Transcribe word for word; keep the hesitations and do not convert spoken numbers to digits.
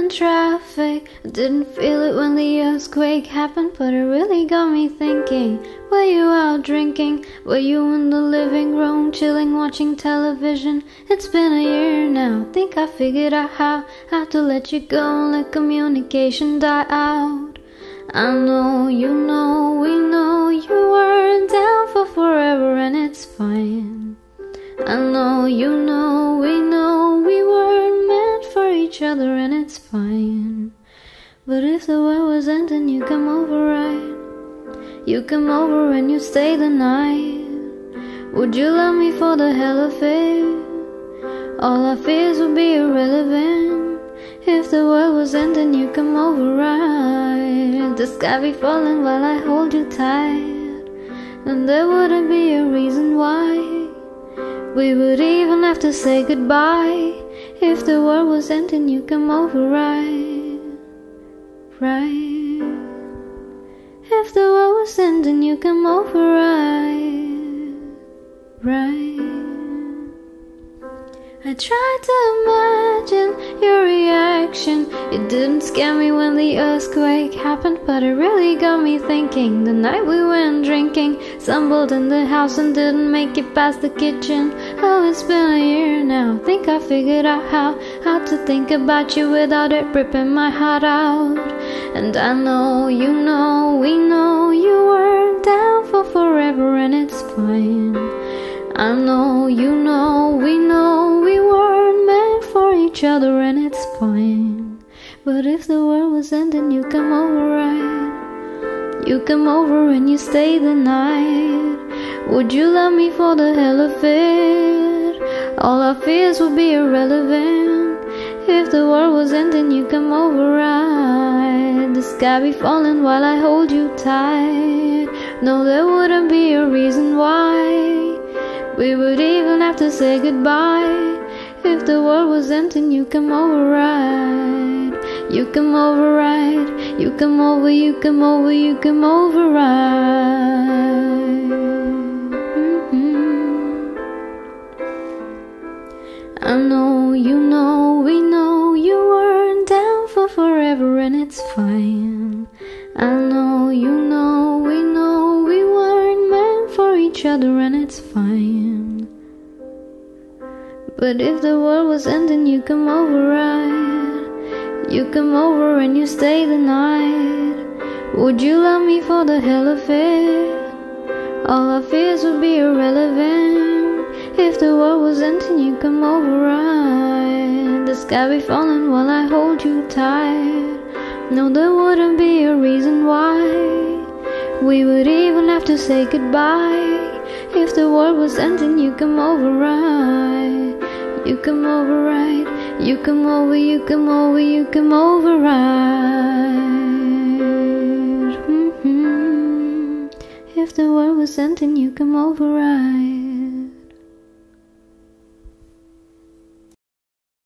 in traffic. I didn't feel it when the earthquake happened, but it really got me thinking. Were you out drinking? Were you in the living room, chilling, watching television? It's been a year now. Think I figured out how, how to let you go and let communication die out. I know, you know, we know you weren't down for forever, and it's fine. I know, you know, we know we weren't meant for each other, and it's fine. But if the world was ending, you come over, right? You come over and you stay the night. Would you love me for the hell of it? All our fears would be irrelevant. If the world was ending, you come over, right? The sky be falling while I hold you tight, and there wouldn't be a reason why we would even have to say goodbye. If the world was ending, you come over, right? Right. If the world was ending, you come over, right? Right. I tried to imagine your reaction. It didn't scare me when the earthquake happened, but it really got me thinking. The night we went drinking, stumbled in the house and didn't make it past the kitchen. Oh, it's been a year now. Think I figured out how, how to think about you without it ripping my heart out. And I know, you know, we know you weren't down for forever, and it's fine. I know, you know, we know we weren't meant for each other, and it's fine. But if the world was ending, you come over, right? You come over and you stay the night. Would you love me for the hell of it? All our fears would be irrelevant. If the world was ending, you come over, right? The sky be falling while I hold you tight. No, there wouldn't be a reason why we would even have to say goodbye. If the world was ending, you come over, right? You come over, right? You come over, you come over, you come over, right? Mm-hmm. I know, you know, we know you weren't down for forever, and it's fine. I know, you know, we know we weren't meant for each other, and it's fine. But if the world was ending, you come over, right? You come over and you stay the night. Would you love me for the hell of it? All our fears would be irrelevant. If the world was ending, you come over, right? The sky be falling while I hold you tight. No, there wouldn't be a reason why we would even have to say goodbye. If the world was ending, you come over, right? You come over, right? You come over, you come over, you come over, right? Mm-hmm. If the world was ending, you come over, right?